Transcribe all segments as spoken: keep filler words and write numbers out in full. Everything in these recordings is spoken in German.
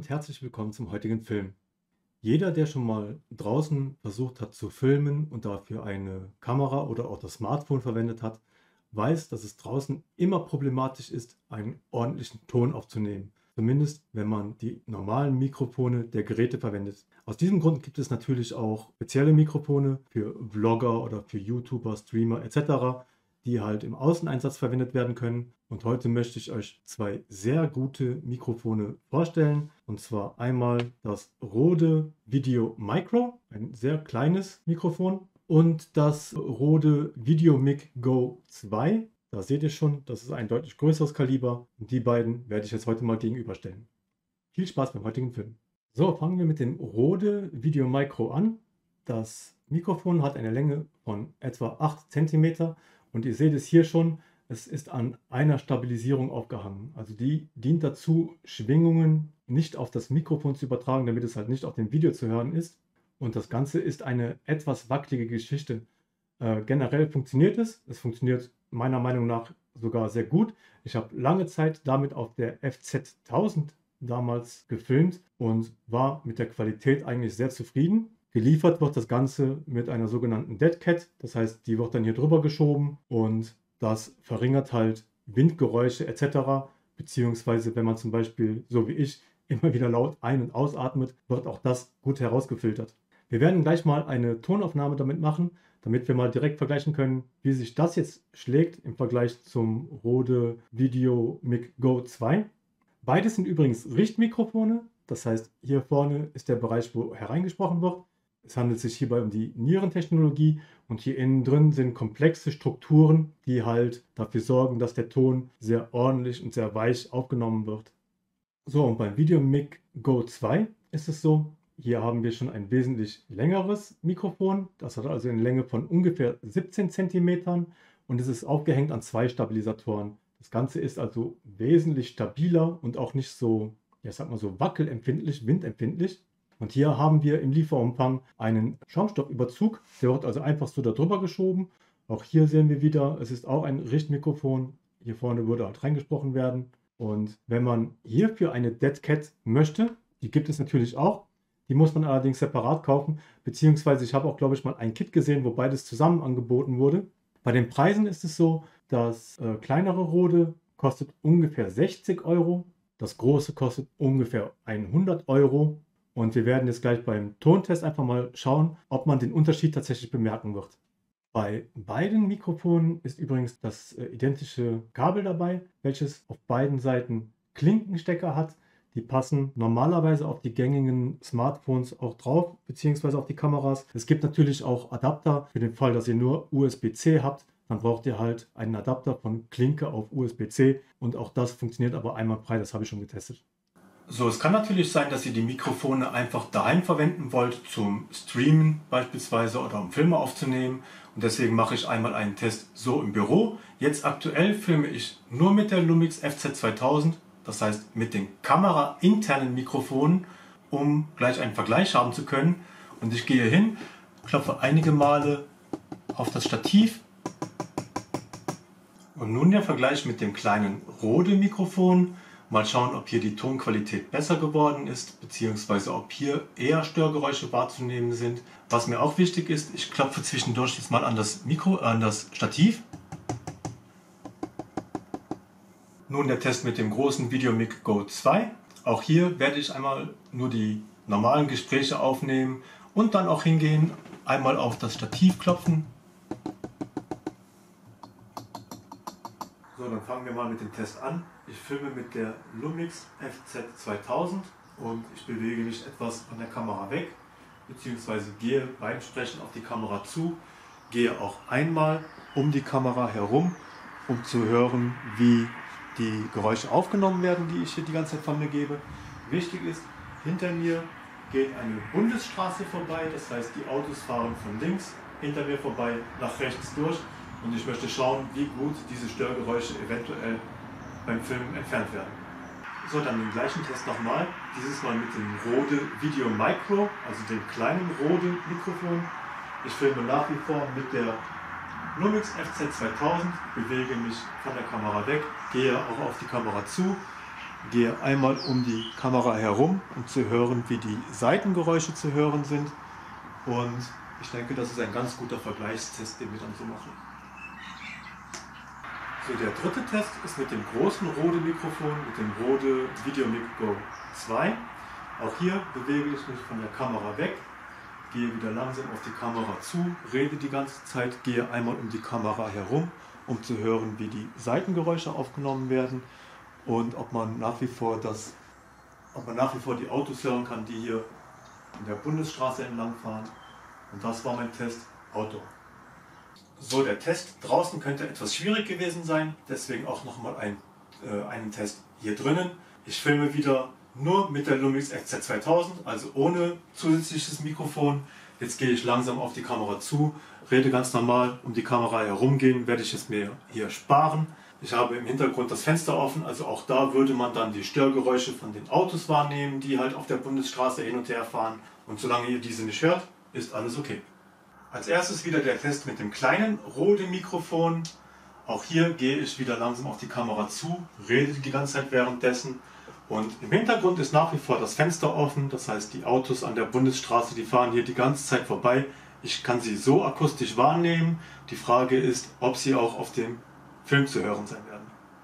und herzlich willkommen zum heutigen Film. Jeder, der schon mal draußen versucht hat zu filmen und dafür eine Kamera oder auch das Smartphone verwendet hat, weiß, dass es draußen immer problematisch ist, einen ordentlichen Ton aufzunehmen. Zumindest, wenn man die normalen Mikrofone der Geräte verwendet. Aus diesem Grund gibt es natürlich auch spezielle Mikrofone für Vlogger oder für YouTuber, Streamer et cetera, die halt im Außeneinsatz verwendet werden können. Und heute möchte ich euch zwei sehr gute Mikrofone vorstellen. Und zwar einmal das Rode Video Micro, ein sehr kleines Mikrofon, und das Rode VideoMic Go zwei. Da seht ihr schon, das ist ein deutlich größeres Kaliber. Und die beiden werde ich jetzt heute mal gegenüberstellen. Viel Spaß beim heutigen Film. So, fangen wir mit dem Rode Video Micro an. Das Mikrofon hat eine Länge von etwa acht Zentimeter. Und ihr seht es hier schon, es ist an einer Stabilisierung aufgehangen. Also die dient dazu, Schwingungen nicht auf das Mikrofon zu übertragen, damit es halt nicht auf dem Video zu hören ist. Und das Ganze ist eine etwas wackelige Geschichte. Äh, generell funktioniert es. Es funktioniert meiner Meinung nach sogar sehr gut. Ich habe lange Zeit damit auf der F Z tausend damals gefilmt und war mit der Qualität eigentlich sehr zufrieden. Geliefert wird das Ganze mit einer sogenannten Dead Cat, das heißt, die wird dann hier drüber geschoben und das verringert halt Windgeräusche et cetera. Beziehungsweise wenn man zum Beispiel, so wie ich, immer wieder laut ein- und ausatmet, wird auch das gut herausgefiltert. Wir werden gleich mal eine Tonaufnahme damit machen, damit wir mal direkt vergleichen können, wie sich das jetzt schlägt im Vergleich zum Rode VideoMic Go zwei. Beides sind übrigens Richtmikrofone, das heißt, hier vorne ist der Bereich, wo hereingesprochen wird. Es handelt sich hierbei um die Nierentechnologie und hier innen drin sind komplexe Strukturen, die halt dafür sorgen, dass der Ton sehr ordentlich und sehr weich aufgenommen wird. So, und beim VideoMic Go zwei ist es so, hier haben wir schon ein wesentlich längeres Mikrofon. Das hat also eine Länge von ungefähr siebzehn Zentimetern und es ist aufgehängt an zwei Stabilisatoren. Das Ganze ist also wesentlich stabiler und auch nicht so, ja, sag mal so wackelempfindlich, windempfindlich. Und hier haben wir im Lieferumfang einen Schaumstoffüberzug, der wird also einfach so da drüber geschoben. Auch hier sehen wir wieder, es ist auch ein Richtmikrofon. Hier vorne würde halt reingesprochen werden. Und wenn man hierfür eine Dead Cat möchte, die gibt es natürlich auch. Die muss man allerdings separat kaufen, beziehungsweise ich habe auch, glaube ich, mal ein Kit gesehen, wo beides zusammen angeboten wurde. Bei den Preisen ist es so, das äh, kleinere Rode kostet ungefähr sechzig Euro, das große kostet ungefähr hundert Euro. Und wir werden jetzt gleich beim Tontest einfach mal schauen, ob man den Unterschied tatsächlich bemerken wird. Bei beiden Mikrofonen ist übrigens das äh, identische Kabel dabei, welches auf beiden Seiten Klinkenstecker hat. Die passen normalerweise auf die gängigen Smartphones auch drauf, beziehungsweise auf die Kameras. Es gibt natürlich auch Adapter für den Fall, dass ihr nur U S B C habt. Dann braucht ihr halt einen Adapter von Klinke auf U S B C und auch das funktioniert aber einwandfrei, das habe ich schon getestet. So, es kann natürlich sein, dass ihr die Mikrofone einfach daheim verwenden wollt, zum Streamen beispielsweise oder um Filme aufzunehmen. Und deswegen mache ich einmal einen Test so im Büro. Jetzt aktuell filme ich nur mit der Lumix F Z zweitausend, das heißt mit den kamerainternen Mikrofonen, um gleich einen Vergleich haben zu können. Und ich gehe hin, klopfe einige Male auf das Stativ. Und nun der Vergleich mit dem kleinen Rode Mikrofon. Mal schauen, ob hier die Tonqualität besser geworden ist, beziehungsweise ob hier eher Störgeräusche wahrzunehmen sind. Was mir auch wichtig ist, ich klopfe zwischendurch jetzt mal an das Mikro, an das Stativ. Nun der Test mit dem großen VideoMic Go zwei. Auch hier werde ich einmal nur die normalen Gespräche aufnehmen und dann auch hingehen, einmal auf das Stativ klopfen. So, dann fangen wir mal mit dem Test an. Ich filme mit der Lumix F Z zweitausend und ich bewege mich etwas von der Kamera weg, beziehungsweise gehe beim Sprechen auf die Kamera zu, gehe auch einmal um die Kamera herum, um zu hören, wie die Geräusche aufgenommen werden, die ich hier die ganze Zeit von mir gebe. Wichtig ist, hinter mir geht eine Bundesstraße vorbei, das heißt, die Autos fahren von links hinter mir vorbei nach rechts durch. Und ich möchte schauen, wie gut diese Störgeräusche eventuell beim Filmen entfernt werden. So, dann den gleichen Test nochmal. Dieses Mal mit dem Rode Video Micro, also dem kleinen Rode Mikrofon. Ich filme nach wie vor mit der Lumix F Z zweitausend, bewege mich von der Kamera weg, gehe auch auf die Kamera zu gehe einmal um die Kamera herum, um zu hören, wie die Seitengeräusche zu hören sind. Und ich denke, das ist ein ganz guter Vergleichstest, den wir dann so machen. So, der dritte Test ist mit dem großen Rode-Mikrofon, mit dem Rode VideoMic Go zwei. Auch hier bewege ich mich von der Kamera weg, gehe wieder langsam auf die Kamera zu, rede die ganze Zeit, gehe einmal um die Kamera herum, um zu hören, wie die Seitengeräusche aufgenommen werden und ob man nach wie vor das, ob man nach wie vor die Autos hören kann, die hier in der Bundesstraße entlang fahren. Und das war mein Test Outdoor. So, der Test draußen könnte etwas schwierig gewesen sein, deswegen auch nochmal ein, äh, einen Test hier drinnen. Ich filme wieder nur mit der Lumix F Z zweitausend, also ohne zusätzliches Mikrofon. Jetzt gehe ich langsam auf die Kamera zu, rede ganz normal, um die Kamera herumgehen, werde ich es mir hier sparen. Ich habe im Hintergrund das Fenster offen, also auch da würde man dann die Störgeräusche von den Autos wahrnehmen, die halt auf der Bundesstraße hin und her fahren. Und solange ihr diese nicht hört, ist alles okay. Als erstes wieder der Test mit dem kleinen Rode-Mikrofon. Auch hier gehe ich wieder langsam auf die Kamera zu, rede die ganze Zeit währenddessen. Und im Hintergrund ist nach wie vor das Fenster offen, das heißt die Autos an der Bundesstraße, die fahren hier die ganze Zeit vorbei. Ich kann sie so akustisch wahrnehmen. Die Frage ist, ob sie auch auf dem Film zu hören sein werden.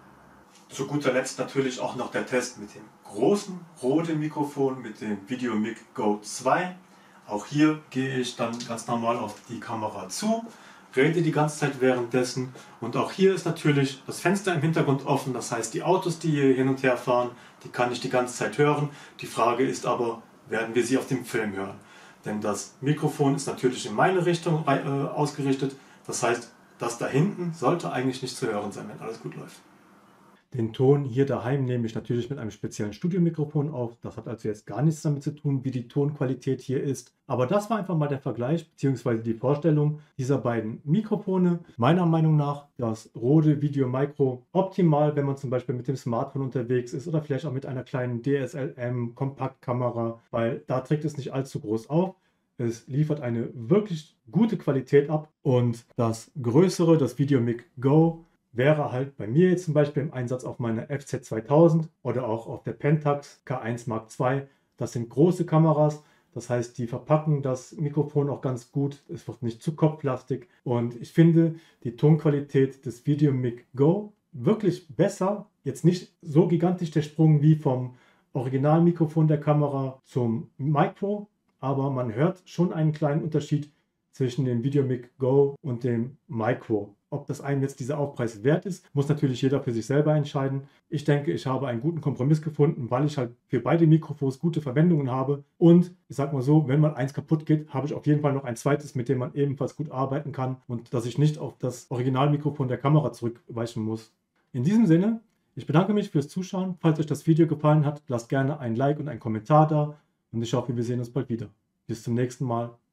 Zu guter Letzt natürlich auch noch der Test mit dem großen Rode-Mikrofon, mit dem VideoMic Go zwei. Auch hier gehe ich dann ganz normal auf die Kamera zu, rede die ganze Zeit währenddessen und auch hier ist natürlich das Fenster im Hintergrund offen, das heißt die Autos, die hier hin und her fahren, die kann ich die ganze Zeit hören. Die Frage ist aber, werden wir sie auf dem Film hören? Denn das Mikrofon ist natürlich in meine Richtung äh, ausgerichtet, das heißt, das da hinten sollte eigentlich nicht zu hören sein, wenn alles gut läuft. Den Ton hier daheim nehme ich natürlich mit einem speziellen Studiomikrofon auf. Das hat also jetzt gar nichts damit zu tun, wie die Tonqualität hier ist. Aber das war einfach mal der Vergleich bzw. die Vorstellung dieser beiden Mikrofone. Meiner Meinung nach das Rode Video Micro optimal, wenn man zum Beispiel mit dem Smartphone unterwegs ist oder vielleicht auch mit einer kleinen D S L M Kompaktkamera, weil da trägt es nicht allzu groß auf. Es liefert eine wirklich gute Qualität ab und das größere, das VideoMic Go, wäre halt bei mir jetzt zum Beispiel im Einsatz auf meiner F Z zweitausend oder auch auf der Pentax K eins Mark zwei. Das sind große Kameras, das heißt, die verpacken das Mikrofon auch ganz gut. Es wird nicht zu kopflastig und ich finde die Tonqualität des VideoMic Go wirklich besser. Jetzt nicht so gigantisch der Sprung wie vom Originalmikrofon der Kamera zum Micro, aber man hört schon einen kleinen Unterschied zwischen dem VideoMic Go und dem Micro. Ob das einem jetzt dieser Aufpreis wert ist, muss natürlich jeder für sich selber entscheiden. Ich denke, ich habe einen guten Kompromiss gefunden, weil ich halt für beide Mikrofons gute Verwendungen habe. Und ich sag mal so, wenn mal eins kaputt geht, habe ich auf jeden Fall noch ein zweites, mit dem man ebenfalls gut arbeiten kann und dass ich nicht auf das Originalmikrofon der Kamera zurückweichen muss. In diesem Sinne, ich bedanke mich fürs Zuschauen. Falls euch das Video gefallen hat, lasst gerne ein Like und einen Kommentar da und ich hoffe, wir sehen uns bald wieder. Bis zum nächsten Mal.